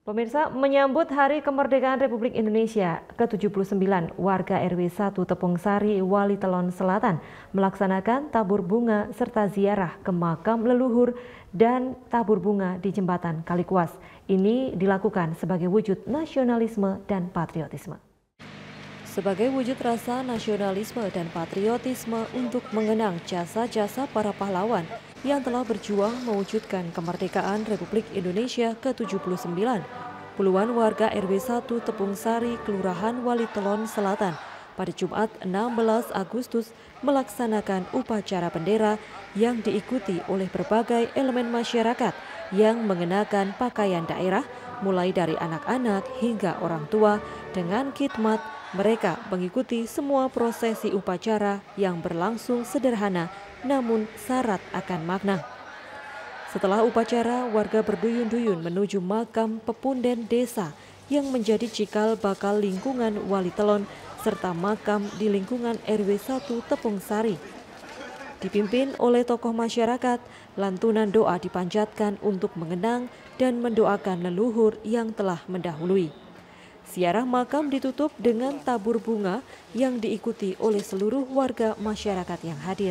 Pemirsa, menyambut Hari Kemerdekaan Republik Indonesia ke-79, warga RW 1 Tepung Sari, Wali Telon Selatan melaksanakan tabur bunga serta ziarah ke makam leluhur dan tabur bunga di Jembatan Kalikuas. Ini dilakukan sebagai wujud nasionalisme dan patriotisme. Sebagai wujud rasa nasionalisme dan patriotisme untuk mengenang jasa-jasa para pahlawan yang telah berjuang mewujudkan kemerdekaan Republik Indonesia ke-79, puluhan warga RW 1 Tepung Sari, Kelurahan Wali Telon Selatan pada Jumat 16 Agustus melaksanakan upacara bendera yang diikuti oleh berbagai elemen masyarakat yang mengenakan pakaian daerah, mulai dari anak-anak hingga orang tua. Dengan khidmat, mereka mengikuti semua prosesi upacara yang berlangsung sederhana namun syarat akan makna. Setelah upacara, warga berduyun-duyun menuju makam pepunden desa yang menjadi cikal bakal lingkungan Wali Telon serta makam di lingkungan RW 1 Tepung Sari. Dipimpin oleh tokoh masyarakat, lantunan doa dipanjatkan untuk mengenang dan mendoakan leluhur yang telah mendahului. Ziarah makam ditutup dengan tabur bunga yang diikuti oleh seluruh warga masyarakat yang hadir.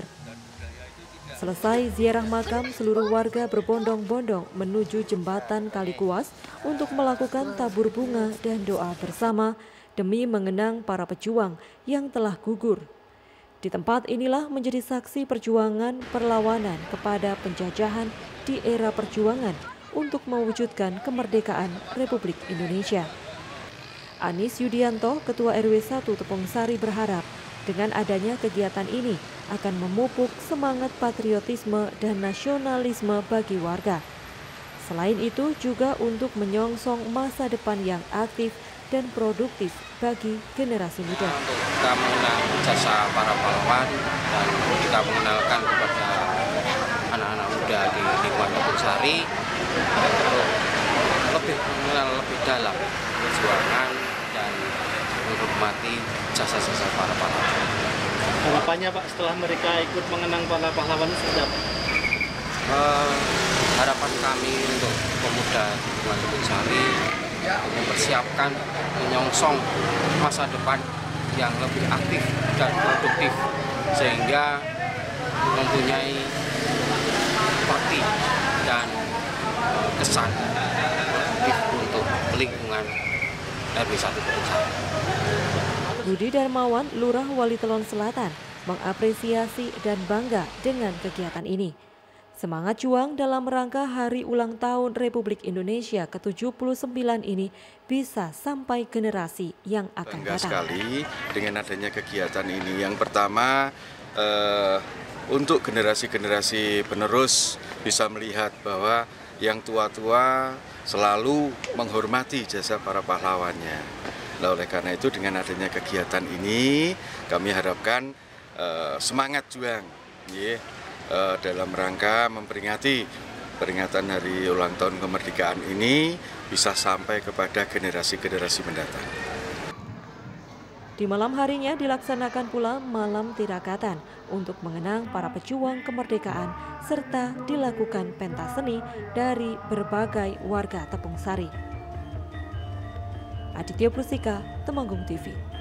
Selesai ziarah makam, seluruh warga berbondong-bondong menuju Jembatan Kalikuas untuk melakukan tabur bunga dan doa bersama demi mengenang para pejuang yang telah gugur. Di tempat inilah menjadi saksi perjuangan perlawanan kepada penjajahan di era perjuangan untuk mewujudkan kemerdekaan Republik Indonesia. Anis Yudianto, Ketua RW 1 Tepung Sari, berharap dengan adanya kegiatan ini akan memupuk semangat patriotisme dan nasionalisme bagi warga. Selain itu juga untuk menyongsong masa depan yang aktif dan produktif bagi generasi muda. Untuk kita mengenal jasa para pahlawan dan kita mengenalkan kepada anak-anak muda di lingkungan Tepung Sari untuk lebih mengenal lebih dalam perjuangan dan menghormati jasa-jasa para pahlawan. Harapannya Pak setelah mereka ikut mengenang para pahlawan seperti apa? Harapan kami untuk pemuda di lingkungan Tepung Sari mempersiapkan menyongsong masa depan yang lebih aktif dan produktif sehingga mempunyai arti dan kesan produktif untuk lingkungan RW 1 Tepung Sari. Budi Darmawan, Lurah Wali Telon Selatan, mengapresiasi dan bangga dengan kegiatan ini. Semangat juang dalam rangka Hari Ulang Tahun Republik Indonesia ke-79 ini bisa sampai generasi yang akan datang. Bangga sekali dengan adanya kegiatan ini. Yang pertama, untuk generasi-generasi penerus bisa melihat bahwa yang tua-tua selalu menghormati jasa para pahlawannya. Nah, oleh karena itu dengan adanya kegiatan ini kami harapkan semangat juang dalam rangka memperingati peringatan Hari Ulang Tahun Kemerdekaan ini bisa sampai kepada generasi-generasi mendatang. Di malam harinya dilaksanakan pula malam tirakatan untuk mengenang para pejuang kemerdekaan serta dilakukan pentas seni dari berbagai warga Tepung Sari. Aditya Prusika, Temanggung TV.